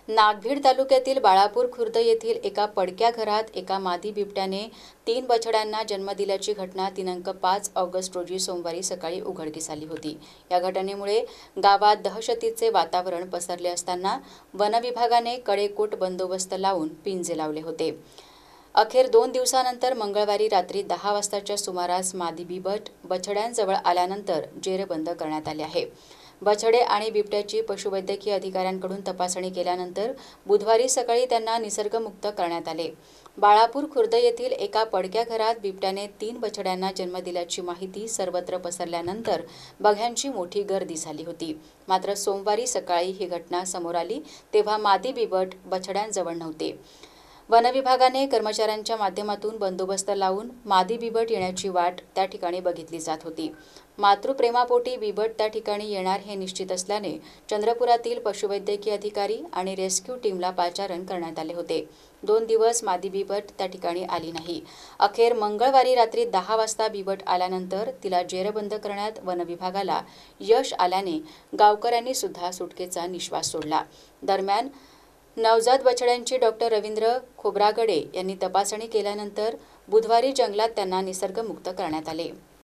नागभीड तालुक्यातील बाळापूर खुर्द येथील एका पडक्या घरात एका मादी बिबट्याने 3 बछड्यांना जन्म दिल्याची घटना दिनांक 5 ऑगस्ट रोजी सोमवारी सकाळी उघडकीस आली होती। या घटनेमुळे गावात दहशतीचे वातावरण पसरले असताना वनविभागाने कडेकोट बंदोबस्त लावून पिंजे लावले होते। अखेर 2 दिवसानंतर मंगळवारी रात्री 10 वाजताच्या सुमारास मादी बिबट बछड्यांजवळ आल्यानंतर जेरबंद करण्यात आले आहे। बछडे आणि बिबट्याची पशुवैद्यकीय अधिकाऱ्यांकडून तपासणी केल्यानंतर बुधवारी सकाळी त्यांना निसर्गमुक्त करण्यात आले। बाळापूर खुर्द येथील एका पडक्या घरात बिबट्याने 3 बछड्यांना जन्म दिल्याची माहिती सर्वत्र पसरल्यानंतर बघ्यांची मोठी गर्दी झाली होती। मात्र सोमवारी सकाळी ही घटना समोर आली तेव्हा मादी बिबट बछड्यांजवळ नव्हते। वनविभागाने कर्मचाऱ्यांच्या माध्यमातून बंदोबस्त लावून मादी बिबट येण्याची वाट त्या ठिकाणी बघितली जात होती। मातृप्रेमापोटी बिबट त्या ठिकाणी येणार हे निश्चित असल्याने चंद्रपुरातील पशुवैद्यकीय अधिकारी आणि रेस्क्यू टीमला पाचारण करण्यात आले होते। 2 दिवस मादी बिबट त्या ठिकाणी आली नाही। अखेर मंगळवारी रात्री 10 वाजता बिबट आल्यानंतर तिला जेरबंद करण्यात वनविभागाला यश आल्याने गावकऱ्यांनी सुद्धा सुटकेचा निश्वास सोडला। दरम्यान नवजात बछड्यांची डॉक्टर रवींद्र खोब्रागडे यांनी तपासणी केल्यानंतर बुधवारी जंगलात त्यांना निसर्गमुक्त करण्यात आले।